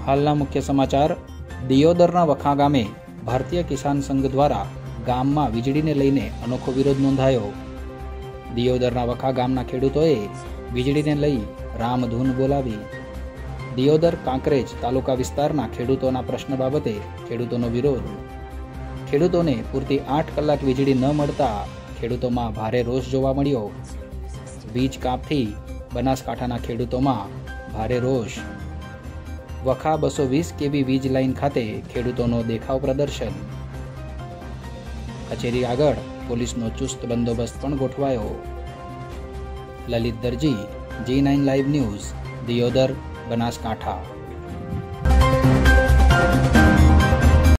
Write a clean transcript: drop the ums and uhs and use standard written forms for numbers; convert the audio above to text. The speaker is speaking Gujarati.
हालना मुख्य समाचार। दियोदरना वखा गामे भारतीय किसान संघ द्वारा गाममां वीजळीने लईने अनोखो विरोध नोंधायो। दियोदरना वखा गामना खेडूतोए वीजळीने लई रामधून बोलावी। दियोदर कांकरेज तालुका विस्ताરના ખેડૂતોના પ્રશ્ન બાબતે ખેડૂતોનો વિરોધ। ખેડૂતોને પૂરતી 8 કલાક વીજળી ન મળતા ખેડૂતોમાં ભારે રોષ જોવા મળ્યો। વીજ કાપથી બનાસકાંઠાના ખેડૂતોમાં ભારે રોષ। વખા 220 કેવી વીજ લાઇન ખાતે ખેડૂતોનો દેખાવ પ્રદર્શન। કચેરી આગળ પોલીસનો ચુસ્ત બંદોબસ્ત પણ ગોઠવાયો। Lalit Darji, G9 live news, Deodar, Banaskantha.